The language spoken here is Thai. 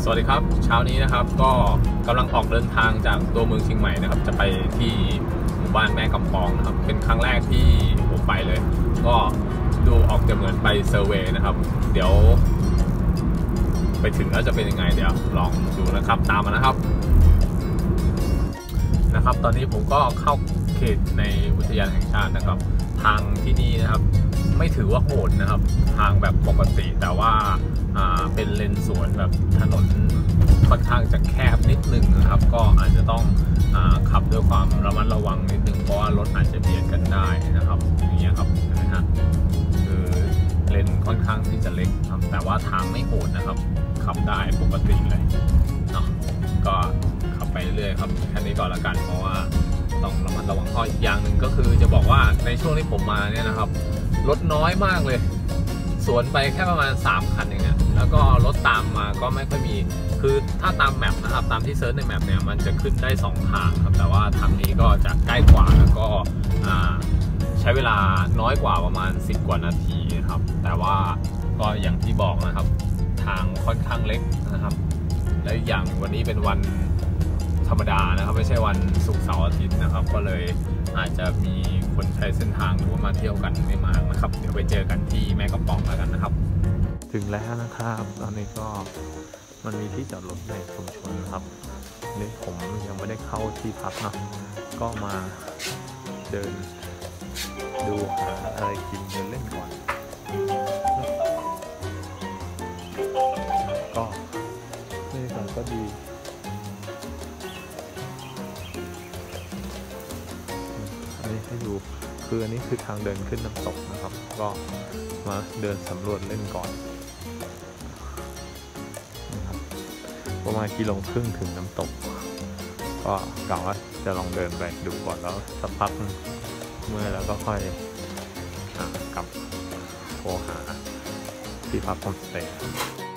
สวัสดีครับเช้านี้นะครับก็กำลังออกเดินทางจากตัวเมืองเชียงใหม่นะครับจะไปที่หมู่บ้านแม่กำปองนะครับเป็นครั้งแรกที่ผมไปเลยก็ดูออกจะเหมือนไปเซอร์เวย์นะครับเดี๋ยวไปถึงแล้วจะเป็นยังไงเดี๋ยวลองดูนะครับตามมานะครับตอนนี้ผมก็เข้าเขตในอุทยานแห่งชาตินะครับทางที่นี่นะครับไม่ถือว่าโหดนะครับทางแบบปกติแต่ว่าเป็นเลนสวนแบบถนนค่อนข้างจะแคบนิดนึงนะครับก็อาจจะต้องขับด้วยความระมัดระวังนิดนึงเพราะว่ารถอาจจะเบียดกันได้นะครับอย่างเงี้ยครับนะฮะคือเลนค่อนข้างที่จะเล็กครับแต่ว่าทางไม่โหดนะครับขับได้ปกติเลยเนาะก็ขับไปเรื่อยครับแค่นี้ก่อนละกันเพราะว่าต้องระมัดระวังข้ออีกอย่างหนึ่งก็คือจะบอกว่าในช่วงที่ผมมาเนี่ยนะครับรถน้อยมากเลยสวนไปแค่ประมาณ3คันเองแล้วก็รถตามมาก็ไม่ค่อยมีคือถ้าตามแมปนะครับตามที่เซิร์ชในแมปเนี่ยมันจะขึ้นได้2ทางครับแต่ว่าทางนี้ก็จะใกล้กว่าแล้วก็ใช้เวลาน้อยกว่าประมาณ10กว่านาทีครับแต่ว่าก็อย่างที่บอกนะครับทางค่อนข้างเล็กนะครับและอย่างวันนี้เป็นวันธรรมดานะครับไม่ใช่วันศุกร์เสาร์อาทิตย์นะครับก็เลยอาจจะมีคนใช้เส้นทางหรือว่ามาเที่ยวกันไม่มากนะครับเดี๋ยวไปเจอกันที่แม่กำปองแล้วกันนะครับถึงแล้วนะครับตอนนี้ก็มันมีที่จอดรถในชุมชนครับนี่ผมยังไม่ได้เข้าที่พักนะก็มาเดินดูหาอะไรกินเดินเล่นก่อนก็นี่ผมก็ดีอันนี้ให้ดูคืออันนี้คือทางเดินขึ้นน้ำตกนะครับก็มาเดินสำรวจเล่นก่อนนะครับประมาณ1.5 กิโลถึงน้ำตกก็กะว่าจะลองเดินไปดูก่อนแล้วสักพักเมื่อแล้วก็ค่อยกลับโทรหาที่พักโฮมสเตย์